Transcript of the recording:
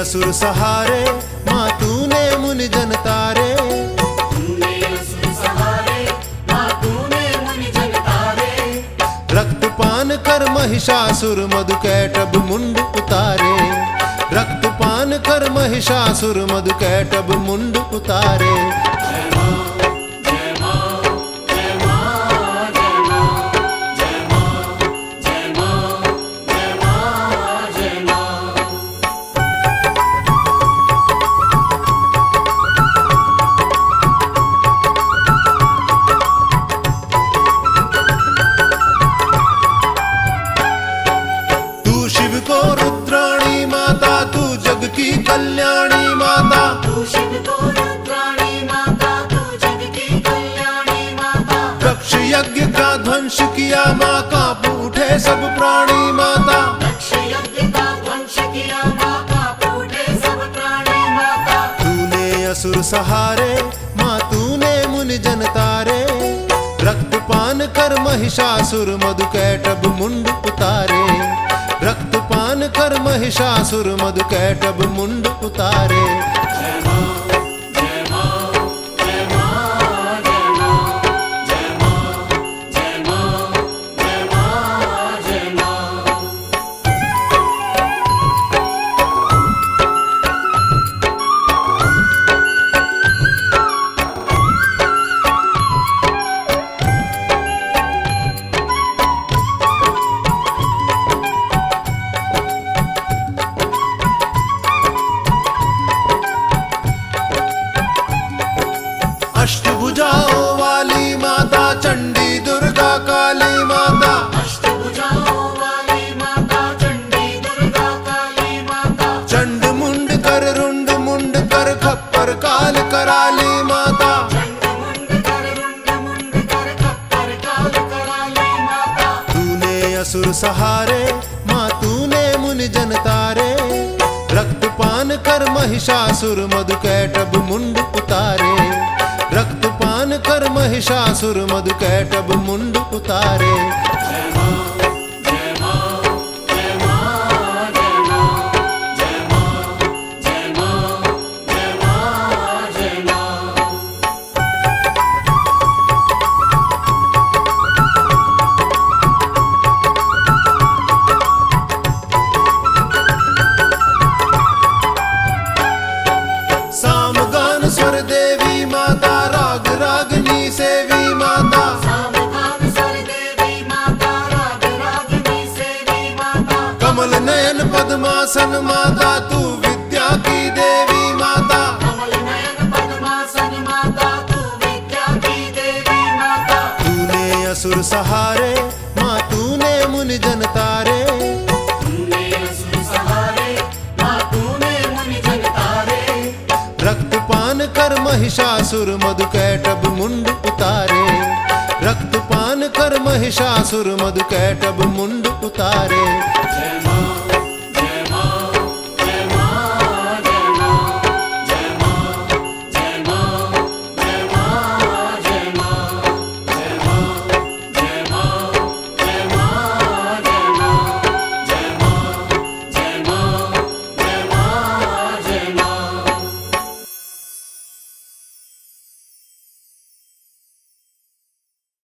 असुर सहारे, माँ तूने मुनि जन तारे। तूने असुर सहारे, माँ तूने मुनि जन तारे। रक्तपान कर महिषासुर मधु कैटभ मुंड उतारे। रक्तपान कर महिषासुर मधु कैटभ मुंड उतारे। जय माँ, जय माँ, जय माँ, जय माँ, जय माँ, जय माँ, जय माँ, जय माँ। तू शिव को रुद्राणी माता, तू जग की कल्याणी माता। तू शिव को रुद्राणी माता, तू जग की कल्याणी माता। दक्ष यज्ञ का ध्वंस किया माँ, कांप उठे सब प्राणी माता। दक्ष यज्ञ का ध्वंस किया माँ, कांप उठे सब प्राणी माता। तूने असुर सहारे, माँ तूने मुनि जन तारे। रक्तपान कर महिषासुर मधु कैटभ मुंड उतारे। रक्तपान कर महिषासुर मधु कैटभ मुंड उतारे। जय माँ, जय माँ, जय माँ, जय माँ, जय माँ, जय माँ, जय माँ, जय माँ। अष्टभुजाओं वाली माता, चंडी दुर्गा काली माता। अष्टभुजाओं वाली माता, चंडी दुर्गा काली माता। चंड मुंड कर रुंड मुंड कर, खप्पर काल कराली माता। चंड मुंड कर रुंड मुंड कर, खप्पर काल कराली माता। तूने असुर सहारे, माँ तूने मुनि जन तारे। रक्तपान कर महिषासुर मधु कैटभ मुंड उतारे। रक्तपान कर महिषासुर मधु कैटभ मुंड उतारे। जय माँ, जय माँ, जय माँ, जय माँ, जय माँ, जय माँ, जय माँ, जय माँ। सामगान स्वर देवी माता, राग रागनी सेवी माता। सामगान स्वर देवी माता, राग रागिनी सेवी माता। कमल नयन पद्मासन माता, तू विद्या की देवी माता। कमल नयन पद्मासन माता, तू विद्या की देवी माता। तूने असुर सहारे, माँ तूने मुनि जन तारे। तूने असुर सहारे, माँ तूने मुनि जन तारे। रक्तपान कर महिषासुर मधु कैटभ मुंड उतारे। रक्तपान कर महिषासुर मधु कैटभ मुंड उतारे। जय